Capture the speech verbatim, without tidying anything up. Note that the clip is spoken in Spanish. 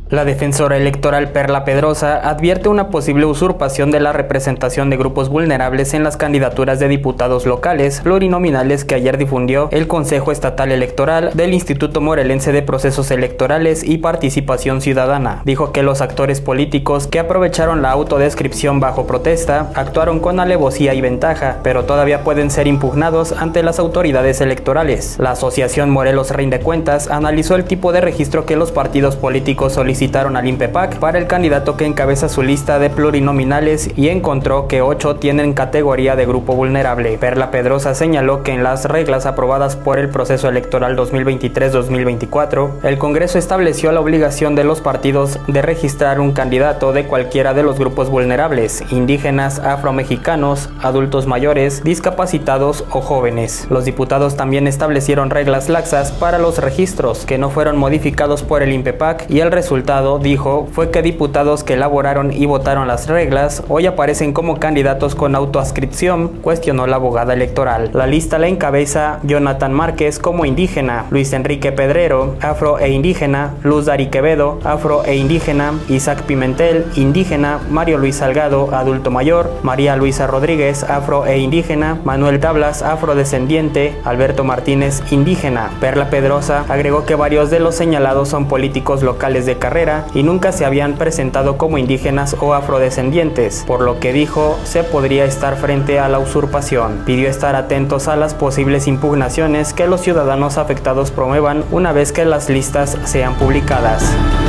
La defensora electoral Perla Pedrosa advierte una posible usurpación de la representación de grupos vulnerables en las candidaturas de diputados locales plurinominales que ayer difundió el Consejo Estatal Electoral del Instituto Morelense de Procesos Electorales y Participación Ciudadana. Dijo que los actores políticos que aprovecharon la autodescripción bajo protesta actuaron con alevosía y ventaja, pero todavía pueden ser impugnados ante las autoridades electorales. La Asociación Morelos Rinde Cuentas analizó el tipo de registro que los partidos políticos solicitaron Citaron al INPEPAC para el candidato que encabeza su lista de plurinominales y encontró que ocho tienen categoría de grupo vulnerable. Perla Pedrosa señaló que en las reglas aprobadas por el proceso electoral dos mil veintitrés dos mil veinticuatro, el Congreso estableció la obligación de los partidos de registrar un candidato de cualquiera de los grupos vulnerables: indígenas, afromexicanos, adultos mayores, discapacitados o jóvenes. Los diputados también establecieron reglas laxas para los registros, que no fueron modificados por el INPEPAC, y el resultado dijo, fue que diputados que elaboraron y votaron las reglas hoy aparecen como candidatos con autoadscripción, cuestionó la abogada electoral. La lista la encabeza Jonathan Márquez como indígena, Luis Enrique Pedrero, afro e indígena, Luz Dari Quevedo, afro e indígena, Isaac Pimentel, indígena, Mario Luis Salgado, adulto mayor, María Luisa Rodríguez, afro e indígena, Manuel Tablas, afrodescendiente, Alberto Martínez, indígena. Perla Pedrosa agregó que varios de los señalados son políticos locales de carrera y nunca se habían presentado como indígenas o afrodescendientes, por lo que dijo se podría estar frente a la usurpación. Pidió estar atentos a las posibles impugnaciones que los ciudadanos afectados promuevan una vez que las listas sean publicadas.